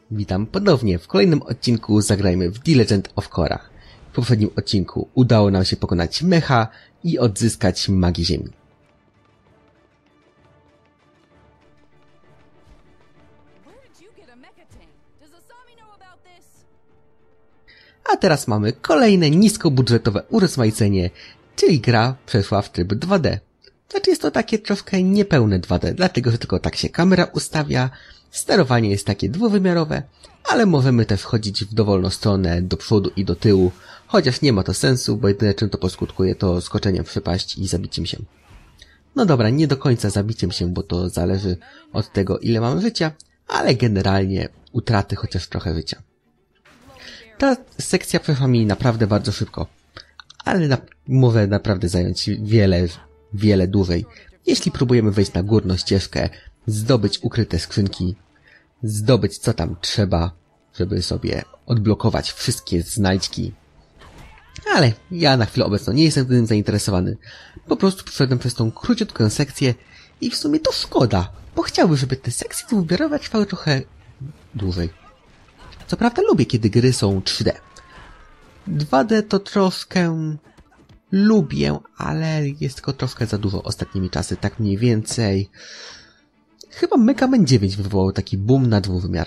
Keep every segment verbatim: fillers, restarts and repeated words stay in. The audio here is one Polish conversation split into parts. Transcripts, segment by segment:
Witam ponownie w kolejnym odcinku Zagrajmy w The Legend of Korra. W poprzednim odcinku udało nam się pokonać mecha i odzyskać magię ziemi. A teraz mamy kolejne niskobudżetowe urozmaicenie, czyli gra przeszła w tryb dwa D. Znaczy jest to takie troszkę niepełne dwa D, dlatego że tylko tak się kamera ustawia, sterowanie jest takie dwuwymiarowe, ale możemy też wchodzić w dowolną stronę, do przodu i do tyłu, chociaż nie ma to sensu, bo jedyne czym to poskutkuje to skoczeniem w przepaść i zabiciem się. No dobra, nie do końca zabiciem się, bo to zależy od tego, ile mamy życia, ale generalnie utraty chociaż trochę życia. Ta sekcja przeszła mi naprawdę bardzo szybko, ale na, może naprawdę zająć wiele, wiele dłużej. Jeśli próbujemy wejść na górną ścieżkę, zdobyć ukryte skrzynki, zdobyć co tam trzeba, żeby sobie odblokować wszystkie znajdźki. Ale ja na chwilę obecną nie jestem tym zainteresowany. Po prostu przeszedłem przez tą króciutką sekcję i w sumie to szkoda, bo chciałbym, żeby te sekcje dwuwymiarowe trwały trochę dłużej. Co prawda lubię, kiedy gry są trzy D. dwa D to troszkę lubię, ale jest tylko troszkę za dużo ostatnimi czasy, tak mniej więcej. Chyba Mega Man dziewięć wywołał taki boom na dwuwymiar.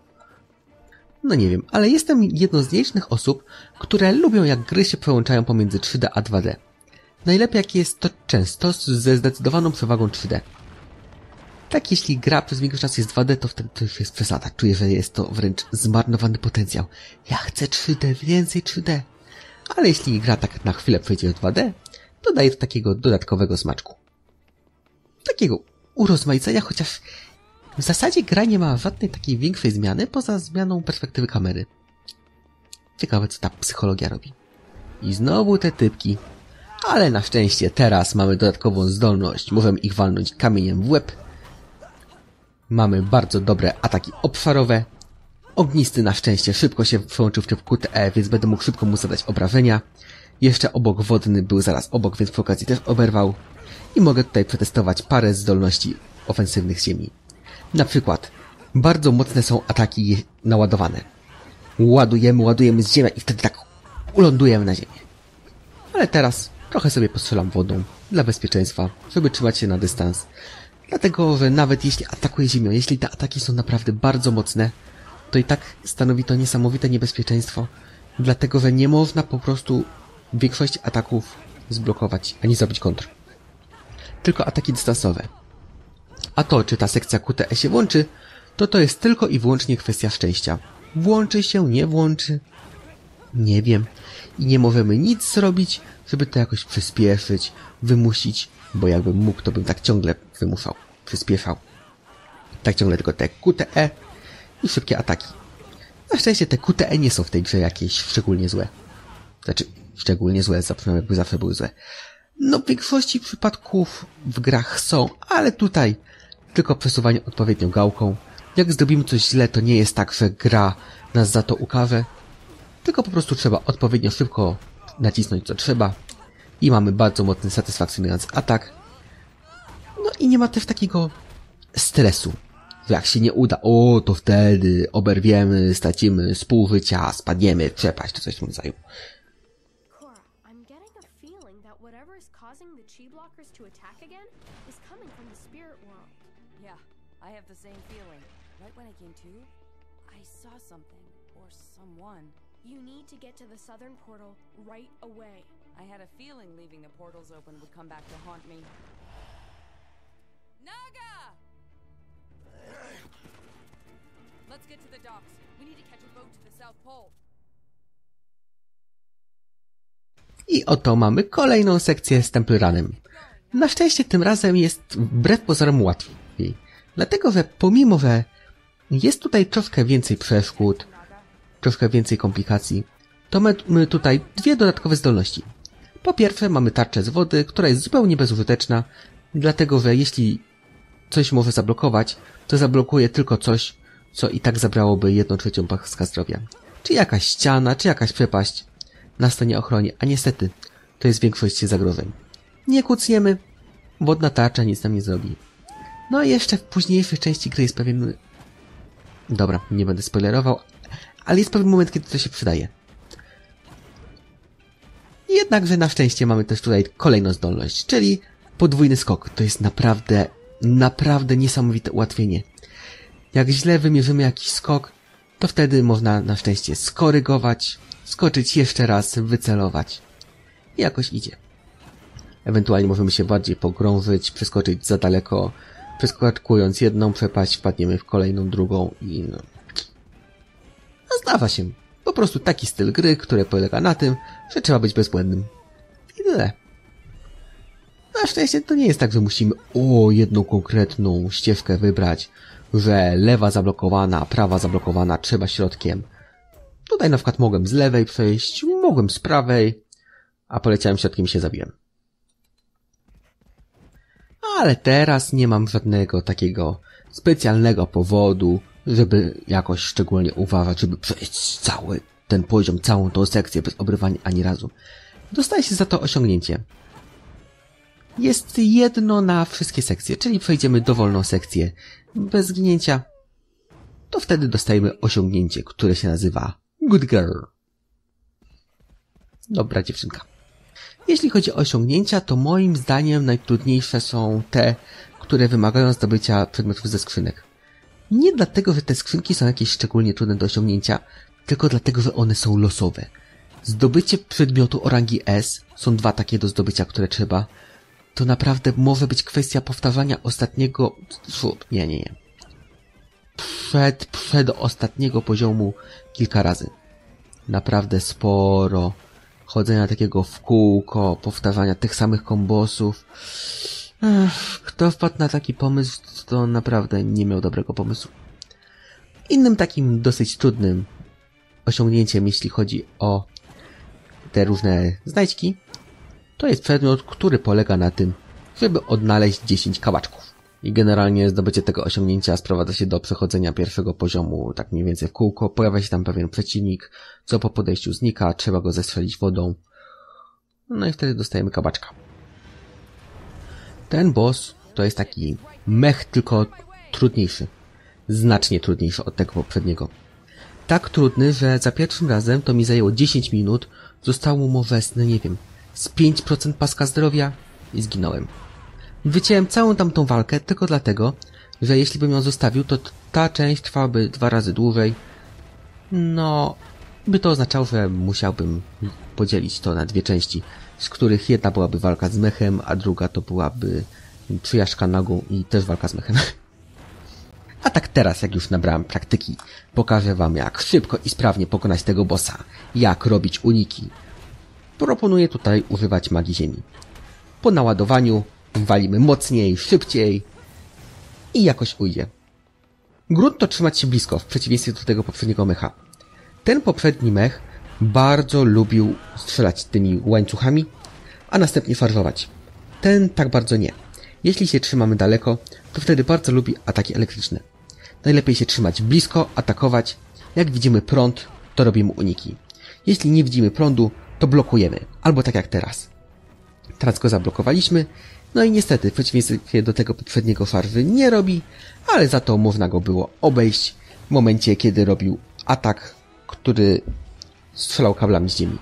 No nie wiem, ale jestem jedną z nielicznych osób, które lubią, jak gry się przełączają pomiędzy trzy D a dwa D. Najlepiej jak jest to często ze zdecydowaną przewagą trzy D. Tak, jeśli gra przez większość czas jest dwa D, to wtedy to już jest przesada. Czuję, że jest to wręcz zmarnowany potencjał. Ja chcę trzy D, więcej trzy D. Ale jeśli gra tak na chwilę przejdzie w dwa D, to daje to takiego dodatkowego smaczku. Takiego urozmaicenia, chociaż w zasadzie gra nie ma żadnej takiej większej zmiany, poza zmianą perspektywy kamery. Ciekawe, co ta psychologia robi. I znowu te typki. Ale na szczęście teraz mamy dodatkową zdolność. Możemy ich walnąć kamieniem w łeb. Mamy bardzo dobre ataki obszarowe. Ognisty na szczęście szybko się przełączył w tryb Q T E, więc będę mógł szybko mu zadać obrażenia. Jeszcze obok wodny był zaraz obok, więc przy okazji też oberwał. I mogę tutaj przetestować parę zdolności ofensywnych z ziemi. Na przykład bardzo mocne są ataki naładowane. Ładujemy, ładujemy z ziemi i wtedy tak ulądujemy na ziemię. Ale teraz trochę sobie postrzelam wodą dla bezpieczeństwa, żeby trzymać się na dystans. Dlatego, że nawet jeśli atakuje ziemią, jeśli te ataki są naprawdę bardzo mocne, to i tak stanowi to niesamowite niebezpieczeństwo. Dlatego, że nie można po prostu większość ataków zblokować, ani zrobić kontr. Tylko ataki dystansowe. A to, czy ta sekcja Q T E się włączy, to to jest tylko i wyłącznie kwestia szczęścia. Włączy się, nie włączy? Nie wiem. I nie możemy nic zrobić, żeby to jakoś przyspieszyć, wymusić, bo jakbym mógł, to bym tak ciągle wymuszał, przyspieszał. Tak ciągle tylko te Q T E i szybkie ataki. Na szczęście te Q T E nie są w tej grze jakieś szczególnie złe. Znaczy, szczególnie złe, jakby zawsze były złe. No w większości przypadków w grach są, ale tutaj tylko przesuwanie odpowiednią gałką. Jak zrobimy coś źle, to nie jest tak, że gra nas za to ukaże, tylko po prostu trzeba odpowiednio szybko nacisnąć co trzeba i mamy bardzo mocny, satysfakcjonujący atak. No i nie ma też takiego stresu, że jak się nie uda, o to wtedy oberwiemy, stracimy z pół życia, spadniemy, przepaść, to coś w tym rodzaju. You need to get to the southern portal right away. I had a feeling leaving the portals open would come back to haunt me. Naga! Let's get to the docks. We need to catch a boat to the South Pole. I oto mamy kolejną sekcję z Temple Runem. Na szczęście tym razem jest wbrew pozorom łatwiej. Dlatego, że pomimo, że jest tutaj troszkę więcej przeszkód, troszkę więcej komplikacji, to mamy tutaj dwie dodatkowe zdolności. Po pierwsze mamy tarczę z wody, która jest zupełnie bezużyteczna, dlatego że jeśli coś może zablokować, to zablokuje tylko coś, co i tak zabrałoby jedną trzecią paska zdrowia. Czy jakaś ściana, czy jakaś przepaść na stanie ochronie, a niestety to jest większość zagrożeń. Nie kucniemy, wodna tarcza nic nam nie zrobi. No i jeszcze w późniejszych części gry jest pewien Dobra, nie będę spoilerował, ale jest pewien moment, kiedy to się przydaje. Jednakże na szczęście mamy też tutaj kolejną zdolność, czyli podwójny skok. To jest naprawdę, naprawdę niesamowite ułatwienie. Jak źle wymierzymy jakiś skok, to wtedy można na szczęście skorygować, skoczyć jeszcze raz, wycelować. I jakoś idzie. Ewentualnie możemy się bardziej pogrążyć, przeskoczyć za daleko, przeskakując jedną przepaść, wpadniemy w kolejną, drugą i no... no zdarza się. Po prostu taki styl gry, który polega na tym, że trzeba być bezbłędnym. I tyle. Na szczęście to nie jest tak, że musimy o jedną konkretną ścieżkę wybrać, że lewa zablokowana, prawa zablokowana, trzeba środkiem. Tutaj na przykład mogłem z lewej przejść, mogłem z prawej, a poleciałem środkiem i się zabiłem. Ale teraz nie mam żadnego takiego specjalnego powodu, żeby jakoś szczególnie uważać, żeby przejść cały ten poziom, całą tą sekcję bez obrywania ani razu. Dostaje się za to osiągnięcie. Jest jedno na wszystkie sekcje, czyli przejdziemy dowolną sekcję bez zginięcia, to wtedy dostajemy osiągnięcie, które się nazywa Good Girl. Dobra dziewczynka. Jeśli chodzi o osiągnięcia, to moim zdaniem najtrudniejsze są te, które wymagają zdobycia przedmiotów ze skrzynek. Nie dlatego, że te skrzynki są jakieś szczególnie trudne do osiągnięcia, tylko dlatego, że one są losowe. Zdobycie przedmiotu o rangi S, są dwa takie do zdobycia, które trzeba, to naprawdę może być kwestia powtarzania ostatniego... Nie, nie, nie. Przed, przed ostatniego poziomu kilka razy. Naprawdę sporo. Chodzenia takiego w kółko, powtarzania tych samych kombosów. Ech, kto wpadł na taki pomysł, to naprawdę nie miał dobrego pomysłu. Innym takim dosyć trudnym osiągnięciem, jeśli chodzi o te różne znajdźki, to jest przedmiot, który polega na tym, żeby odnaleźć dziesięć kałaczków. I generalnie zdobycie tego osiągnięcia sprowadza się do przechodzenia pierwszego poziomu, tak mniej więcej w kółko. Pojawia się tam pewien przeciwnik, co po podejściu znika, trzeba go zestrzelić wodą. No i wtedy dostajemy kabaczka. Ten boss to jest taki mech, tylko trudniejszy. Znacznie trudniejszy od tego poprzedniego. Tak trudny, że za pierwszym razem to mi zajęło dziesięć minut, zostało mu wesne, nie wiem, z pięć procent paska zdrowia i zginąłem. Wyciąłem całą tamtą walkę tylko dlatego, że jeśli bym ją zostawił, to ta część trwałaby dwa razy dłużej. No, by to oznaczało, że musiałbym podzielić to na dwie części, z których jedna byłaby walka z mechem, a druga to byłaby przyjażdżka nagą i też walka z mechem. A tak teraz, jak już nabrałem praktyki, pokażę wam, jak szybko i sprawnie pokonać tego bossa, jak robić uniki. Proponuję tutaj używać magii ziemi. Po naładowaniu walimy mocniej, szybciej i jakoś ujdzie. Grunt to trzymać się blisko, w przeciwieństwie do tego poprzedniego mecha. Ten poprzedni mech bardzo lubił strzelać tymi łańcuchami, a następnie szarżować. Ten tak bardzo nie. Jeśli się trzymamy daleko, to wtedy bardzo lubi ataki elektryczne. Najlepiej się trzymać blisko, atakować. Jak widzimy prąd, to robimy uniki. Jeśli nie widzimy prądu, to blokujemy. Albo tak jak teraz. Teraz go zablokowaliśmy. No i niestety, w przeciwieństwie do tego poprzedniego szarży nie robi, ale za to można go było obejść w momencie, kiedy robił atak, który strzelał kablami z ziemi.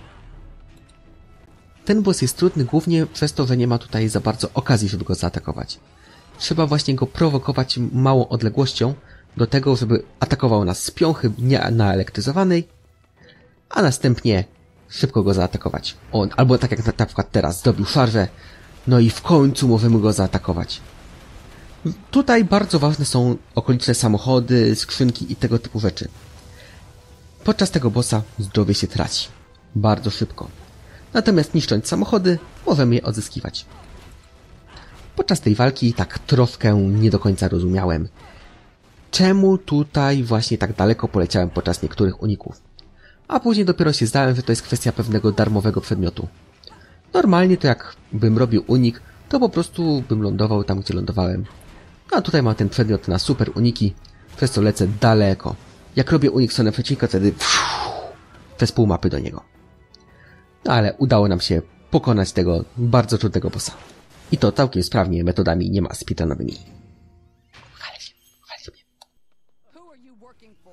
Ten boss jest trudny głównie przez to, że nie ma tutaj za bardzo okazji, żeby go zaatakować. Trzeba właśnie go prowokować małą odległością do tego, żeby atakował nas z piąchy nienaelektryzowanej, a następnie szybko go zaatakować. On, albo tak jak na, na przykład teraz, zrobił szarżę, no i w końcu możemy go zaatakować. Tutaj bardzo ważne są okoliczne samochody, skrzynki i tego typu rzeczy. Podczas tego bossa zdrowie się traci. Bardzo szybko. Natomiast niszcząc samochody, możemy je odzyskiwać. Podczas tej walki tak troszkę nie do końca rozumiałem, czemu tutaj właśnie tak daleko poleciałem podczas niektórych uników. A później dopiero się zdałem, że to jest kwestia pewnego darmowego przedmiotu. Normalnie to jak bym robił unik, to po prostu bym lądował tam, gdzie lądowałem. A tutaj mam ten przedmiot na super uniki, przez co lecę daleko. Jak robię unik w stronę przeciwnika, wtedy pfiuh, przez pół mapy do niego. No ale udało nam się pokonać tego bardzo trudnego bossa. I to całkiem sprawnie metodami nie ma speedrunowymi. Chwalę się, chwalę się mnie.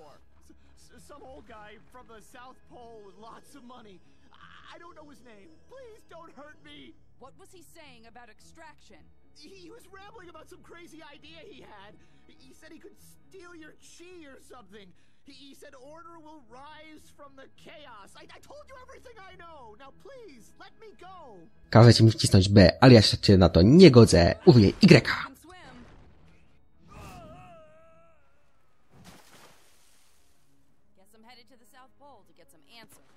S- some old guy from the South Pole with lots of money. I, I don't know his name. Please don't hurt me. What was he saying about extraction? He was rambling about some crazy idea he had. He said he could steal your chi or something. He, he said order will rise from the chaos. I, I told you everything I know. Now please, let me go. Każecie mi wcisnąć B, ale ja się na to nie godzę. Uwiję Y. Can swim. Guess I'm headed to the South Pole to get some answers.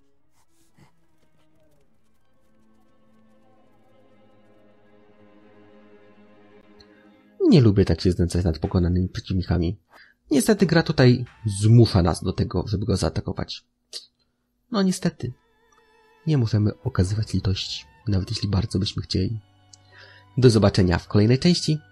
Nie lubię tak się znęcać nad pokonanymi przeciwnikami. Niestety gra tutaj zmusza nas do tego, żeby go zaatakować. No niestety. Nie możemy okazywać litości, nawet jeśli bardzo byśmy chcieli. Do zobaczenia w kolejnej części.